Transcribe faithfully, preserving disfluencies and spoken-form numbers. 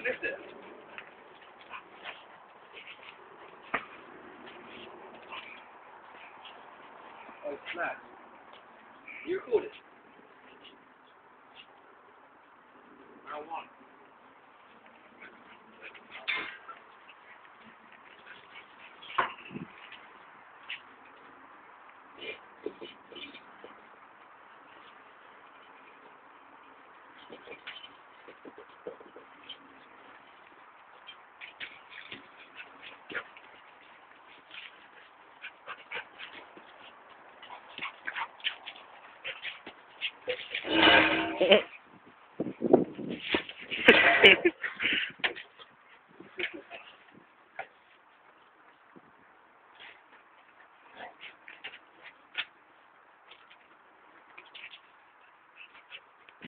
lift it. Oh, it's flat. You record it. Round one. Hehehe